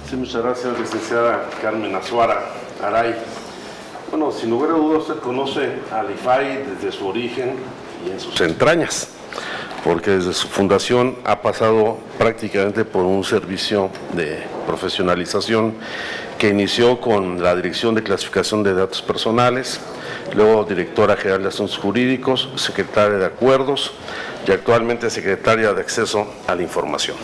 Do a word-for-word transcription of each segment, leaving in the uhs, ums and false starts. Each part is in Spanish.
Sí, muchas gracias, licenciada Carmen Azuara Aray. Bueno, sin lugar a dudas, usted conoce al I F A I desde su origen y en sus entrañas, porque desde su fundación ha pasado prácticamente por un servicio de profesionalización que inició con la Dirección de Clasificación de Datos Personales, luego Directora General de Asuntos Jurídicos, Secretaria de Acuerdos y actualmente Secretaria de Acceso a la Información.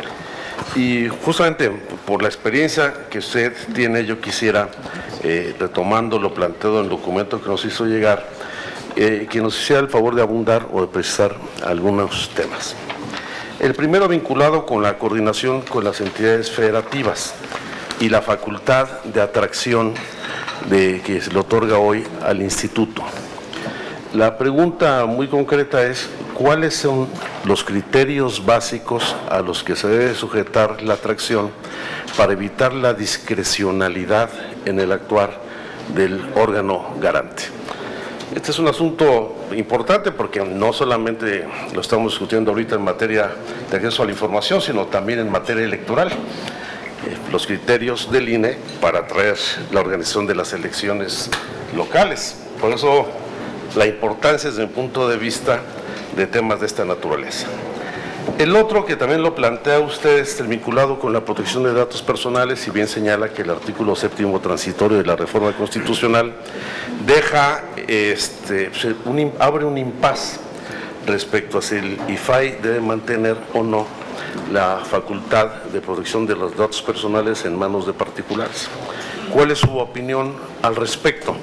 Y justamente por la experiencia que usted tiene, yo quisiera, eh, retomando lo planteado en el documento que nos hizo llegar, eh, que nos hiciera el favor de abundar o de precisar algunos temas. El primero vinculado con la coordinación con las entidades federativas y la facultad de atracción de, que se le otorga hoy al Instituto. La pregunta muy concreta es: ¿cuáles son los criterios básicos a los que se debe sujetar la atracción para evitar la discrecionalidad en el actuar del órgano garante? Este es un asunto importante porque no solamente lo estamos discutiendo ahorita en materia de acceso a la información, sino también en materia electoral. Eh, los criterios del I N E para atraer la organización de las elecciones locales. Por eso la importancia desde mi punto de vista de temas de esta naturaleza. El otro, que también lo plantea usted, es el vinculado con la protección de datos personales, si bien señala que el artículo séptimo transitorio de la reforma constitucional deja, este, un, abre un impas respecto a si el I F A I debe mantener o no la facultad de protección de los datos personales en manos de particulares. ¿Cuál es su opinión al respecto?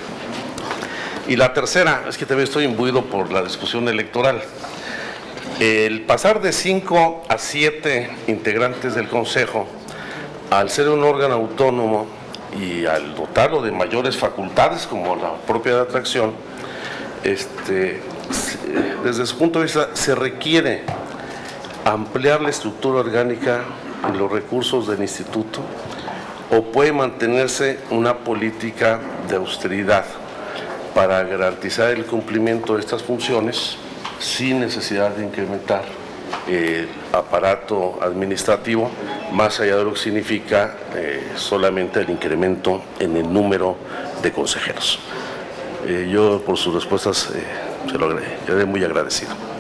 Y la tercera, es que también estoy imbuido por la discusión electoral. El pasar de cinco a siete integrantes del Consejo, al ser un órgano autónomo y al dotarlo de mayores facultades como la propia de atracción, este, desde su punto de vista se requiere ampliar la estructura orgánica y los recursos del instituto, o puede mantenerse una política de austeridad para garantizar el cumplimiento de estas funciones sin necesidad de incrementar el aparato administrativo, más allá de lo que significa eh, solamente el incremento en el número de consejeros. Eh, yo por sus respuestas eh, se lo agradezco, muy agradecido.